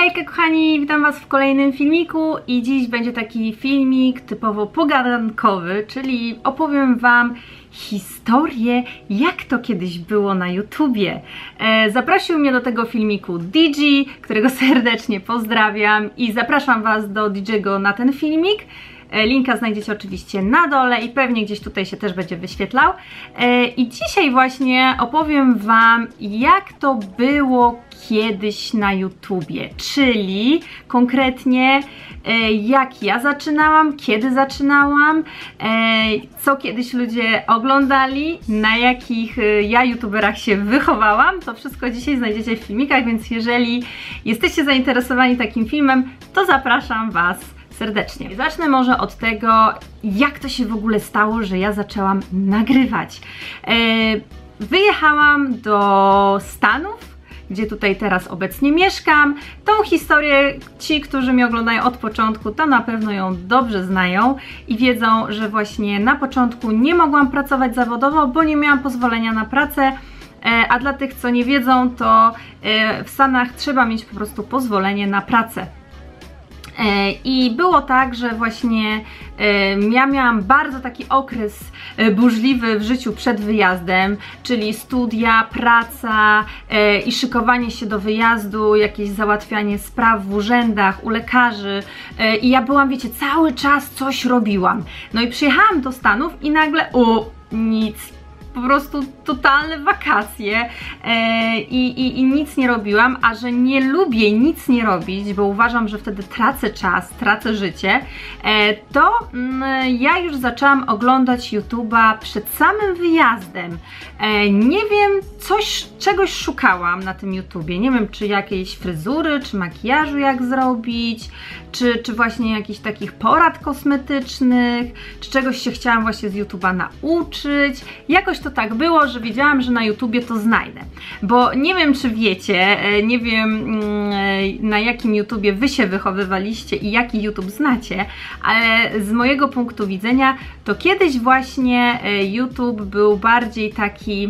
Hejka kochani, witam was w kolejnym filmiku i dziś będzie taki filmik typowo pogadankowy, czyli opowiem wam historię, jak to kiedyś było na YouTubie. Zaprosił mnie do tego filmiku DJ, którego serdecznie pozdrawiam i zapraszam was do DJ'ego na ten filmik. Linka znajdziecie oczywiście na dole i pewnie gdzieś tutaj się też będzie wyświetlał. I dzisiaj właśnie opowiem wam, jak to było kiedyś na YouTubie, czyli konkretnie jak ja zaczynałam, kiedy zaczynałam, co kiedyś ludzie oglądali, na jakich ja youtuberach się wychowałam. To wszystko dzisiaj znajdziecie w filmikach, więc jeżeli jesteście zainteresowani takim filmem, to zapraszam was serdecznie. Zacznę może od tego, jak to się w ogóle stało, że ja zaczęłam nagrywać. Wyjechałam do Stanów, gdzie tutaj teraz obecnie mieszkam. Tą historię ci, którzy mnie oglądają od początku, to na pewno ją dobrze znają i wiedzą, że właśnie na początku nie mogłam pracować zawodowo, bo nie miałam pozwolenia na pracę. A dla tych, co nie wiedzą, to w Stanach trzeba mieć po prostu pozwolenie na pracę. I było tak, że właśnie ja miałam bardzo taki okres burzliwy w życiu przed wyjazdem, czyli studia, praca i szykowanie się do wyjazdu, jakieś załatwianie spraw w urzędach, u lekarzy i ja byłam, wiecie, cały czas coś robiłam. No i przyjechałam do Stanów i nagle nic. Po prostu totalne wakacje i nic nie robiłam, a że nie lubię nic nie robić, bo uważam, że wtedy tracę czas, tracę życie, to ja już zaczęłam oglądać YouTube'a przed samym wyjazdem. Nie wiem, czegoś szukałam na tym YouTubie, nie wiem, czy jakiejś fryzury, czy makijażu jak zrobić, czy właśnie jakichś takich porad kosmetycznych, czy czegoś się chciałam właśnie z YouTube'a nauczyć. Jakoś to tak było, że wiedziałam, że na YouTubie to znajdę. Bo nie wiem, czy wiecie, nie wiem na jakim YouTubie wy się wychowywaliście i jaki YouTube znacie, ale z mojego punktu widzenia to kiedyś właśnie YouTube był bardziej taki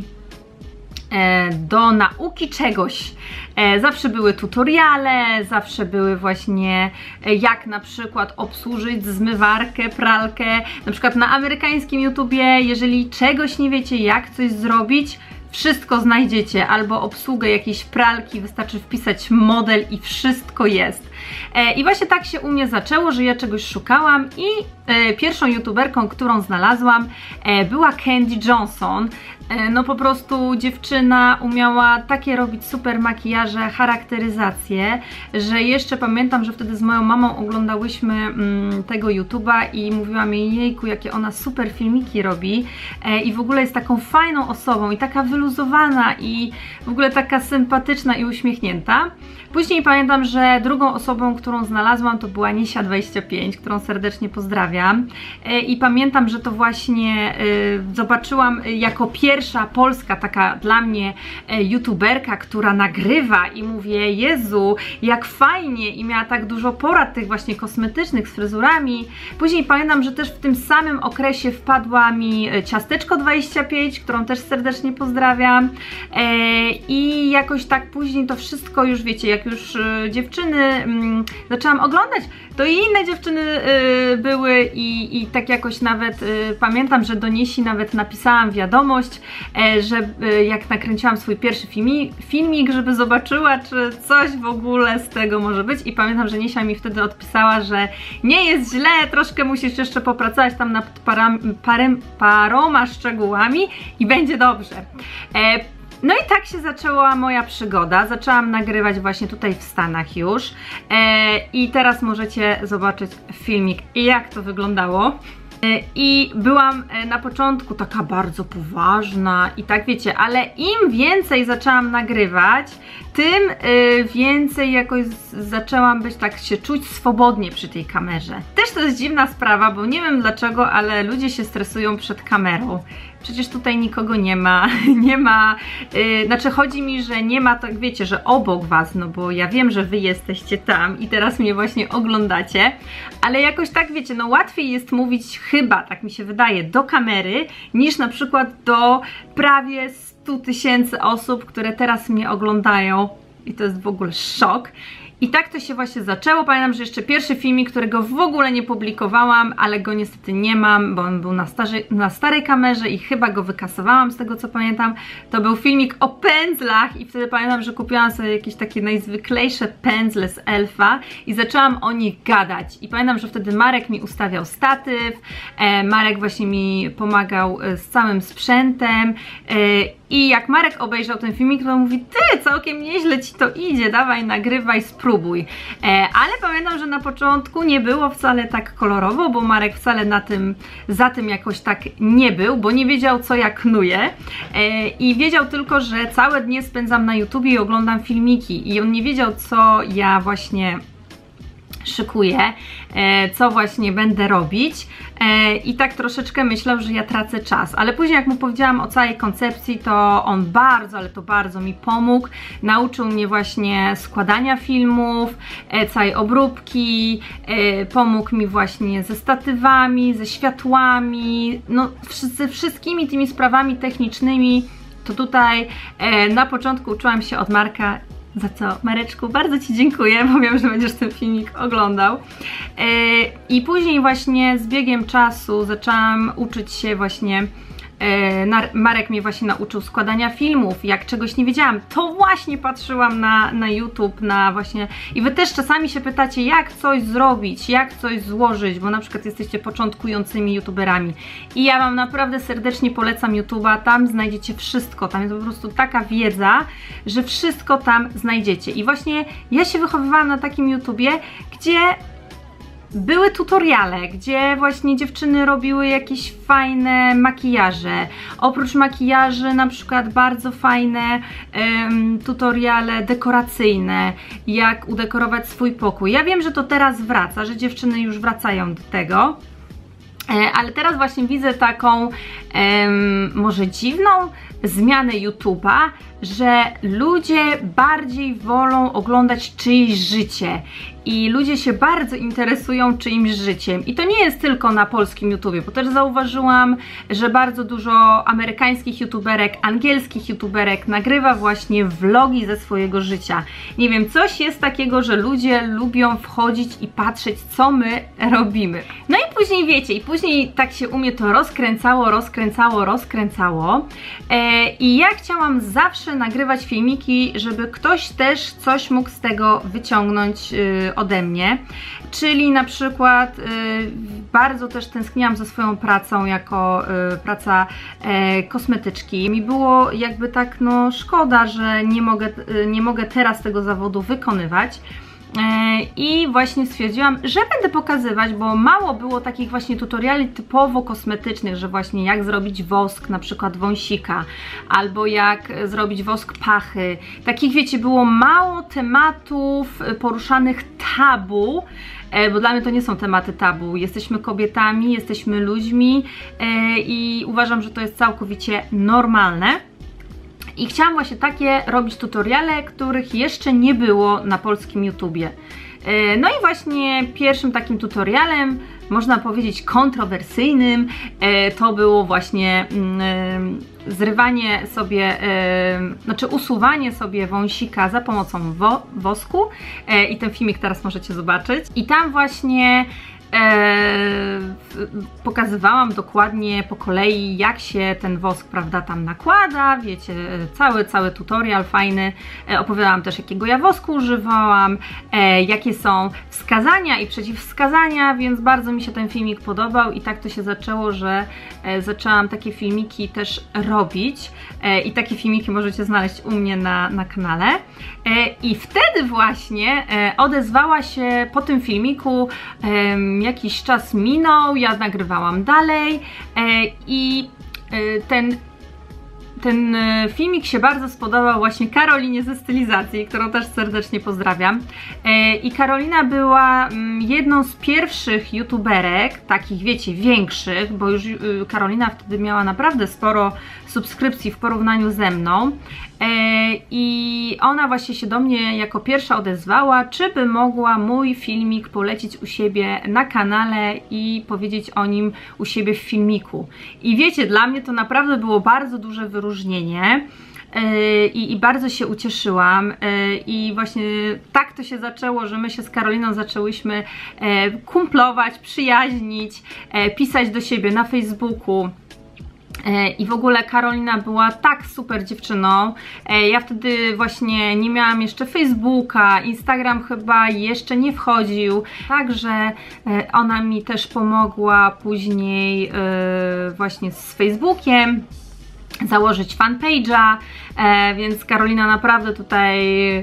do nauki czegoś. Zawsze były tutoriale, zawsze były właśnie jak na przykład obsłużyć zmywarkę, pralkę. Na przykład na amerykańskim YouTubie, jeżeli czegoś nie wiecie, jak coś zrobić, wszystko znajdziecie, albo obsługę jakiejś pralki, wystarczy wpisać model i wszystko jest. I właśnie tak się u mnie zaczęło, że ja czegoś szukałam i pierwszą youtuberką, którą znalazłam, była Candy Johnson. No po prostu dziewczyna umiała takie robić super makijaże, charakteryzacje, że jeszcze pamiętam, że wtedy z moją mamą oglądałyśmy tego YouTube'a i mówiłam jej, jejku, jakie ona super filmiki robi i w ogóle jest taką fajną osobą i taka wyluzowana i w ogóle taka sympatyczna i uśmiechnięta. Później pamiętam, że drugą osobą, którą znalazłam, to była Nisia25, którą serdecznie pozdrawiam. I pamiętam, że to właśnie zobaczyłam jako pierwsza polska taka dla mnie youtuberka, która nagrywa i mówię, Jezu, jak fajnie, i miała tak dużo porad tych właśnie kosmetycznych z fryzurami. Później pamiętam, że też w tym samym okresie wpadła mi Ciasteczko25, którą też serdecznie pozdrawiam. I jakoś tak później to wszystko już, wiecie, jak już dziewczyny zaczęłam oglądać, to i inne dziewczyny były i tak jakoś nawet pamiętam, że do Nisi nawet napisałam wiadomość, że jak nakręciłam swój pierwszy filmik, żeby zobaczyła, czy coś w ogóle z tego może być, i pamiętam, że Nisia mi wtedy odpisała, że nie jest źle, troszkę musisz jeszcze popracować tam nad paroma szczegółami i będzie dobrze. No i tak się zaczęła moja przygoda. Zaczęłam nagrywać właśnie tutaj w Stanach już i teraz możecie zobaczyć filmik, jak to wyglądało. I byłam na początku taka bardzo poważna i tak wiecie, ale im więcej zaczęłam nagrywać, tym więcej jakoś zaczęłam być, tak się czuć swobodnie przy tej kamerze. Też to jest dziwna sprawa, bo nie wiem dlaczego, ale ludzie się stresują przed kamerą. Przecież tutaj nikogo nie ma, znaczy chodzi mi, że nie ma, tak wiecie, że obok was, no bo ja wiem, że wy jesteście tam i teraz mnie właśnie oglądacie, ale jakoś tak wiecie, no łatwiej jest mówić chyba, tak mi się wydaje, do kamery, niż na przykład do prawie 100 000 osób, które teraz mnie oglądają i to jest w ogóle szok. I tak to się właśnie zaczęło. Pamiętam, że jeszcze pierwszy filmik, którego w ogóle nie publikowałam, ale go niestety nie mam, bo on był na starej kamerze i chyba go wykasowałam z tego co pamiętam. To był filmik o pędzlach i wtedy pamiętam, że kupiłam sobie jakieś takie najzwyklejsze pędzle z Elfa i zaczęłam o nich gadać. I pamiętam, że wtedy Marek mi ustawiał statyw, Marek właśnie mi pomagał z całym sprzętem i jak Marek obejrzał ten filmik, to mówi: ty, całkiem nieźle ci to idzie, dawaj, nagrywaj, spróbuj. Ale pamiętam, że na początku nie było wcale tak kolorowo, bo Marek wcale za tym jakoś tak nie był, bo nie wiedział, co ja knuję i wiedział tylko, że całe dnie spędzam na YouTubie i oglądam filmiki i on nie wiedział, co ja właśnie szykuję, co właśnie będę robić i tak troszeczkę myślał, że ja tracę czas, ale później jak mu powiedziałam o całej koncepcji, to on bardzo, ale to bardzo mi pomógł, nauczył mnie właśnie składania filmów, całej obróbki, pomógł mi właśnie ze statywami, ze światłami, no ze wszystkimi tymi sprawami technicznymi. To tutaj na początku uczyłam się od Marka, za co, Mareczku, bardzo ci dziękuję, bo wiem, że będziesz ten filmik oglądał. I później właśnie z biegiem czasu zaczęłam uczyć się właśnie, Marek mnie właśnie nauczył składania filmów. Jak czegoś nie wiedziałam, to właśnie patrzyłam na YouTube, właśnie. I wy też czasami się pytacie, jak coś zrobić, jak coś złożyć, bo na przykład jesteście początkującymi youtuberami. I ja wam naprawdę serdecznie polecam YouTube'a, tam znajdziecie wszystko, tam jest po prostu taka wiedza, że wszystko tam znajdziecie. I właśnie ja się wychowywałam na takim YouTubie, gdzie były tutoriale, gdzie właśnie dziewczyny robiły jakieś fajne makijaże. Oprócz makijaży na przykład bardzo fajne tutoriale dekoracyjne, jak udekorować swój pokój. Ja wiem, że to teraz wraca, że dziewczyny już wracają do tego, ale teraz właśnie widzę taką może dziwną zmianę YouTube'a, że ludzie bardziej wolą oglądać czyjeś życie i ludzie się bardzo interesują czyimś życiem. I to nie jest tylko na polskim YouTubie, bo też zauważyłam, że bardzo dużo amerykańskich youtuberek, angielskich youtuberek nagrywa właśnie vlogi ze swojego życia. Nie wiem, coś jest takiego, że ludzie lubią wchodzić i patrzeć, co my robimy. No i później wiecie, i później tak się u mnie to rozkręcało. I ja chciałam zawsze nagrywać filmiki, żeby ktoś też coś mógł z tego wyciągnąć ode mnie, czyli na przykład bardzo też tęskniłam za swoją pracą jako praca kosmetyczki. Mi było jakby tak no szkoda, że nie mogę teraz tego zawodu wykonywać. I właśnie stwierdziłam, że będę pokazywać, bo mało było takich właśnie tutoriali typowo kosmetycznych, że właśnie jak zrobić wosk, na przykład wąsika, albo jak zrobić wosk pachy. Takich wiecie, było mało tematów poruszanych tabu, bo dla mnie to nie są tematy tabu. Jesteśmy kobietami, jesteśmy ludźmi i uważam, że to jest całkowicie normalne. I chciałam właśnie takie robić tutoriale, których jeszcze nie było na polskim YouTubie. No i właśnie pierwszym takim tutorialem, można powiedzieć kontrowersyjnym, to było właśnie zrywanie sobie, znaczy usuwanie sobie wąsika za pomocą wosku i ten filmik teraz możecie zobaczyć. I tam właśnie pokazywałam dokładnie po kolei, jak się ten wosk, prawda, tam nakłada, wiecie, cały tutorial fajny. Opowiadałam też, jakiego ja wosku używałam, jakie są wskazania i przeciwwskazania, więc bardzo mi się ten filmik podobał i tak to się zaczęło, że zaczęłam takie filmiki też robić i takie filmiki możecie znaleźć u mnie na kanale. I wtedy właśnie odezwała się po tym filmiku, jakiś czas minął, ja nagrywałam dalej i ten filmik się bardzo spodobał właśnie Karolinie ze stylizacji, którą też serdecznie pozdrawiam. I Karolina była jedną z pierwszych youtuberek, takich wiecie, większych, bo już Karolina wtedy miała naprawdę sporo subskrypcji w porównaniu ze mną. I ona właśnie się do mnie jako pierwsza odezwała, czy by mogła mój filmik polecić u siebie na kanale i powiedzieć o nim u siebie w filmiku. I wiecie, dla mnie to naprawdę było bardzo duże wyróżnienie, i bardzo się ucieszyłam i właśnie tak to się zaczęło, że my się z Karoliną zaczęłyśmy kumplować, przyjaźnić, pisać do siebie na Facebooku. I w ogóle Karolina była tak super dziewczyną. Ja wtedy właśnie nie miałam jeszcze Facebooka, Instagram chyba jeszcze nie wchodził, także ona mi też pomogła później właśnie z Facebookiem założyć fanpage'a, więc Karolina naprawdę tutaj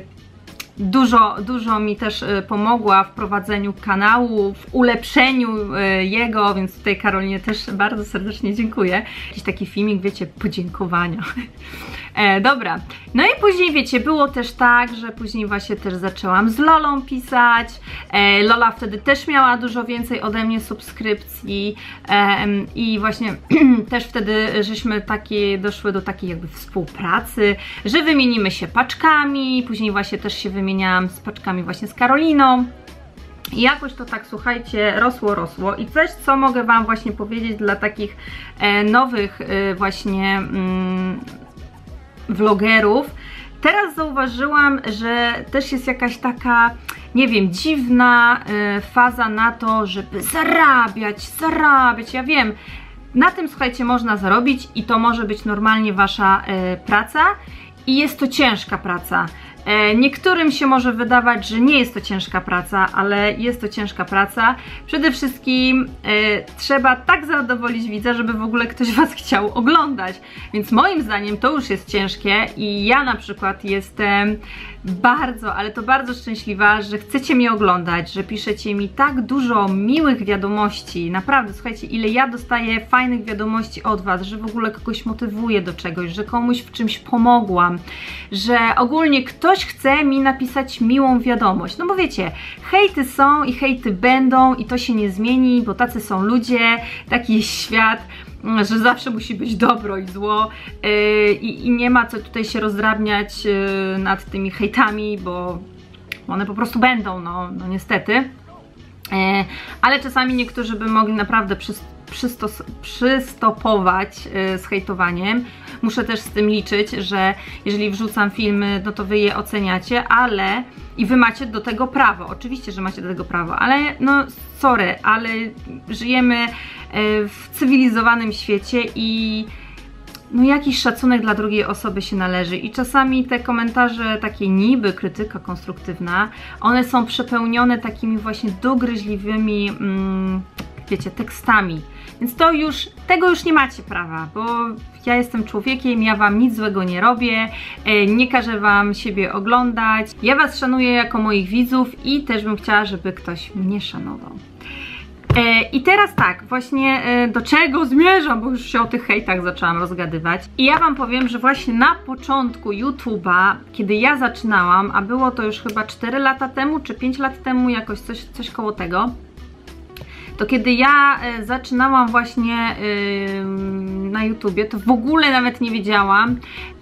dużo mi też pomogła w prowadzeniu kanału, w ulepszeniu jego, więc tutaj Karolinie też bardzo serdecznie dziękuję. Jakiś taki filmik, wiecie, podziękowania. Dobra, no i później, wiecie, było też tak, że później właśnie też zaczęłam z Lolą pisać. Lola wtedy też miała dużo więcej ode mnie subskrypcji i właśnie też wtedy żeśmy doszły do takiej jakby współpracy, że wymienimy się paczkami, później właśnie też się wymieniałam z paczkami właśnie z Karoliną. I jakoś to tak, słuchajcie, rosło i coś, co mogę Wam właśnie powiedzieć dla takich nowych właśnie vlogerów. Teraz zauważyłam, że też jest jakaś taka, nie wiem, dziwna faza na to, żeby zarabiać. Ja wiem, na tym, słuchajcie, można zarobić i to może być normalnie Wasza praca i jest to ciężka praca. Niektórym się może wydawać, że nie jest to ciężka praca, ale jest to ciężka praca. Przede wszystkim trzeba tak zadowolić widza, żeby w ogóle ktoś Was chciał oglądać. Więc moim zdaniem to już jest ciężkie i ja na przykład jestem bardzo, ale to bardzo szczęśliwa, że chcecie mnie oglądać, że piszecie mi tak dużo miłych wiadomości. Naprawdę, słuchajcie, ile ja dostaję fajnych wiadomości od Was, że w ogóle kogoś motywuję do czegoś, że komuś w czymś pomogłam, że ogólnie ktoś chce mi napisać miłą wiadomość. No bo wiecie, hejty są i hejty będą i to się nie zmieni, bo tacy są ludzie, taki jest świat, że zawsze musi być dobro i zło i nie ma co tutaj się rozdrabniać nad tymi hejtami, bo one po prostu będą, no niestety. Ale czasami niektórzy by mogli naprawdę przystopować z hejtowaniem. Muszę też z tym liczyć, że jeżeli wrzucam filmy, no to Wy je oceniacie, ale i Wy macie do tego prawo. Oczywiście, że macie do tego prawo, ale no sorry, ale żyjemy w cywilizowanym świecie i no jakiś szacunek dla drugiej osoby się należy i czasami te komentarze, takie niby krytyka konstruktywna, one są przepełnione takimi właśnie dogryźliwymi, wiecie, tekstami. Więc tego już nie macie prawa, bo ja jestem człowiekiem, ja Wam nic złego nie robię, nie każę Wam siebie oglądać. Ja Was szanuję jako moich widzów i też bym chciała, żeby ktoś mnie szanował. I teraz tak, właśnie do czego zmierzam, bo już się o tych hejtach zaczęłam rozgadywać. I ja Wam powiem, że właśnie na początku YouTube'a, kiedy ja zaczynałam, a było to już chyba 4 lata temu, czy 5 lat temu, jakoś coś koło tego, to kiedy ja zaczynałam właśnie na YouTubie, to w ogóle nawet nie wiedziałam,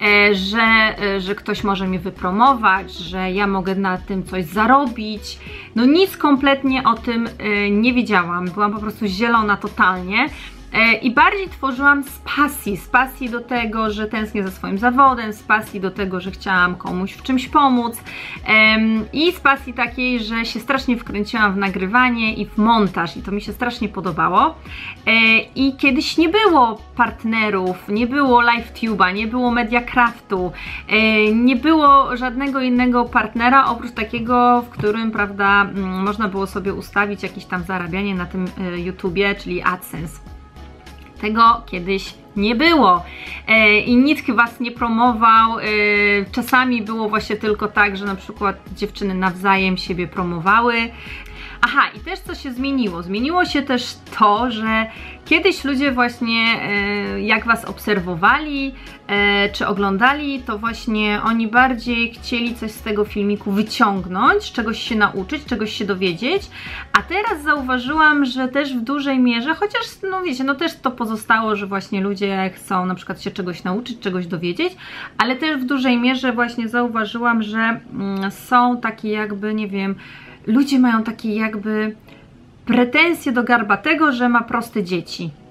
że ktoś może mnie wypromować, że ja mogę na tym coś zarobić. No nic kompletnie o tym nie wiedziałam, byłam po prostu zielona totalnie. I bardziej tworzyłam z pasji do tego, że tęsknię za swoim zawodem, z pasji do tego, że chciałam komuś w czymś pomóc i z pasji takiej, że się strasznie wkręciłam w nagrywanie i w montaż i to mi się strasznie podobało. I kiedyś nie było partnerów, nie było LiveTube'a, nie było Mediacraftu, nie było żadnego innego partnera oprócz takiego, w którym, prawda, można było sobie ustawić jakieś tam zarabianie na tym YouTubie, czyli AdSense. Tego kiedyś nie było i nikt Was nie promował. Czasami było właśnie tylko tak, że na przykład dziewczyny nawzajem siebie promowały. Aha, i też co się zmieniło? Zmieniło się też to, że kiedyś ludzie właśnie jak Was obserwowali czy oglądali, to właśnie oni bardziej chcieli coś z tego filmiku wyciągnąć, czegoś się nauczyć, czegoś się dowiedzieć, a teraz zauważyłam, że też w dużej mierze, chociaż no wiecie, no też to pozostało, że właśnie ludzie chcą na przykład się czegoś nauczyć, czegoś dowiedzieć, ale też w dużej mierze właśnie zauważyłam, że są takie jakby, nie wiem, ludzie mają takie jakby pretensje do Garbatego, że ma proste dzieci.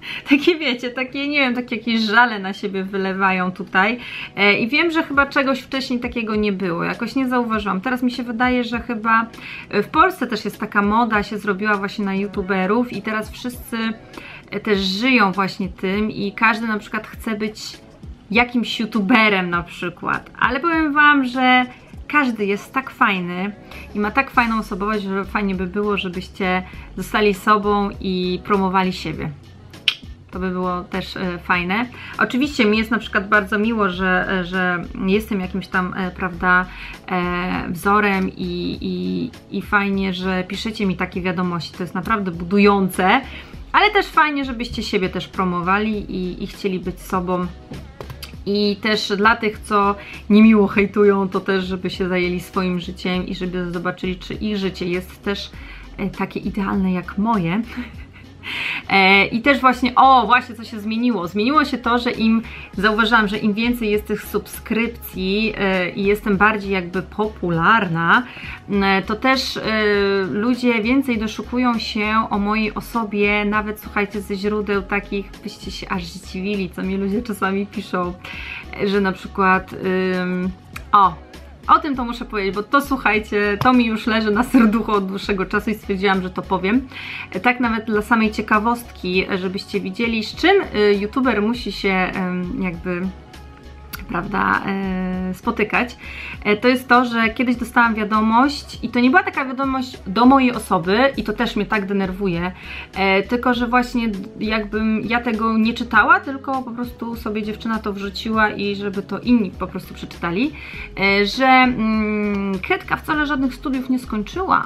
takie wiecie, takie nie wiem, takie jakieś żale na siebie wylewają tutaj i wiem, że chyba czegoś wcześniej takiego nie było, jakoś nie zauważyłam. Teraz mi się wydaje, że chyba w Polsce też jest taka moda, się zrobiła właśnie na youtuberów i teraz wszyscy też żyją właśnie tym i każdy na przykład chce być jakimś youtuberem na przykład, ale powiem wam, że każdy jest tak fajny i ma tak fajną osobowość, że fajnie by było, żebyście zostali sobą i promowali siebie. To by było też fajne. Oczywiście mi jest na przykład bardzo miło, że jestem jakimś tam, prawda, wzorem i fajnie, że piszecie mi takie wiadomości. To jest naprawdę budujące, ale też fajnie, żebyście siebie też promowali i chcieli być sobą. I też dla tych, co niemiło hejtują, to też, żeby się zajęli swoim życiem i żeby zobaczyli, czy ich życie jest też takie idealne jak moje. I też właśnie, właśnie co się zmieniło. Zmieniło się to, że zauważyłam, że im więcej jest tych subskrypcji i jestem bardziej jakby popularna, to też ludzie więcej doszukują się o mojej osobie, nawet słuchajcie, ze źródeł takich, byście się aż zdziwili, co mi ludzie czasami piszą, że na przykład o tym to muszę powiedzieć, bo to słuchajcie, to mi już leży na serduchu od dłuższego czasu i stwierdziłam, że to powiem. Tak nawet dla samej ciekawostki, żebyście widzieli, z czym youtuber musi się jakby, prawda, spotykać. To jest to, że kiedyś dostałam wiadomość i to nie była taka wiadomość do mojej osoby i to też mnie tak denerwuje, tylko że właśnie jakbym ja tego nie czytała, tylko po prostu sobie dziewczyna to wrzuciła i żeby to inni po prostu przeczytali, że Kretka wcale żadnych studiów nie skończyła.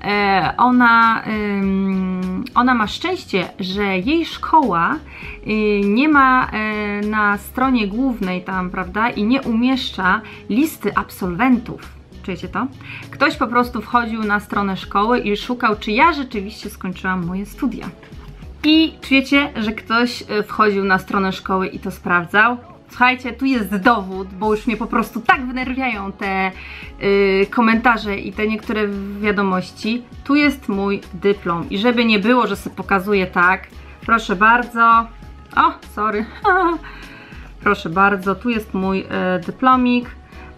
Ona ma szczęście, że jej szkoła nie ma na stronie głównej tam, prawda, i nie umieszcza listy absolwentów. Czujecie to? Ktoś po prostu wchodził na stronę szkoły i szukał, czy ja rzeczywiście skończyłam moje studia. I czujecie, że ktoś wchodził na stronę szkoły i to sprawdzał? Słuchajcie, tu jest dowód, bo już mnie po prostu tak wnerwiają te komentarze i te niektóre wiadomości. Tu jest mój dyplom i żeby nie było, że sobie pokazuję tak, proszę bardzo. O, sorry. Proszę bardzo, tu jest mój dyplomik.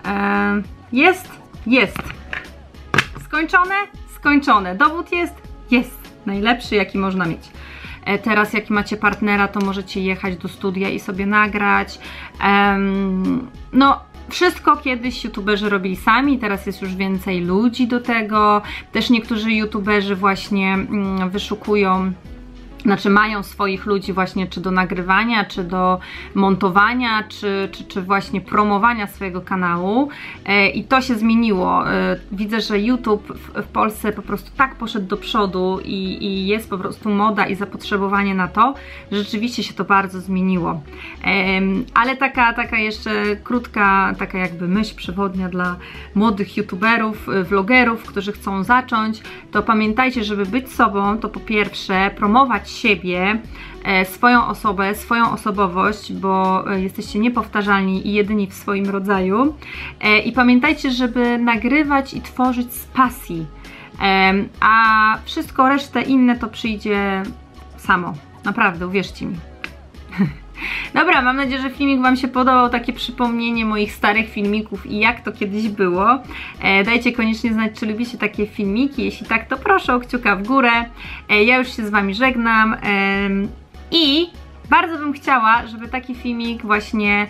Jest. Skończone? Skończone. Dowód jest? Jest. Najlepszy, jaki można mieć. Teraz, jak macie partnera, to możecie jechać do studia i sobie nagrać. No, wszystko kiedyś youtuberzy robili sami, teraz jest już więcej ludzi do tego. Też niektórzy youtuberzy właśnie wyszukują, znaczy mają swoich ludzi właśnie czy do nagrywania, czy do montowania, czy właśnie promowania swojego kanału i to się zmieniło. Widzę, że YouTube w Polsce po prostu tak poszedł do przodu i jest po prostu moda i zapotrzebowanie na to, że rzeczywiście się to bardzo zmieniło. Ale taka jeszcze krótka, taka jakby myśl przewodnia dla młodych YouTuberów, vlogerów, którzy chcą zacząć, to pamiętajcie, żeby być sobą, to po pierwsze promować siebie, swoją osobę, swoją osobowość, bo jesteście niepowtarzalni i jedyni w swoim rodzaju. I pamiętajcie, żeby nagrywać i tworzyć z pasji, a wszystko resztę inne to przyjdzie samo. Naprawdę, uwierzcie mi. Dobra, mam nadzieję, że filmik Wam się podobał, takie przypomnienie moich starych filmików i jak to kiedyś było. Dajcie koniecznie znać, czy lubicie takie filmiki, jeśli tak, to proszę o kciuka w górę. Ja już się z Wami żegnam i bardzo bym chciała, żeby taki filmik właśnie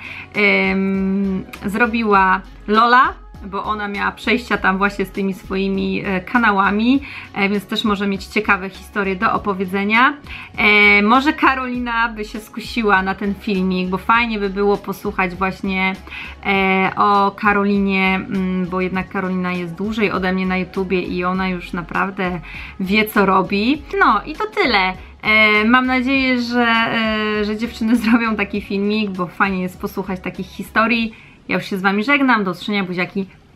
zrobiła Lola, bo ona miała przejścia tam właśnie z tymi swoimi kanałami, więc też może mieć ciekawe historie do opowiedzenia. Może Karolina by się skusiła na ten filmik, bo fajnie by było posłuchać właśnie o Karolinie, bo jednak Karolina jest dłużej ode mnie na YouTubie i ona już naprawdę wie, co robi. No i to tyle. Mam nadzieję, że dziewczyny zrobią taki filmik, bo fajnie jest posłuchać takich historii. Ja już się z Wami żegnam, do usłyszenia, buziaki.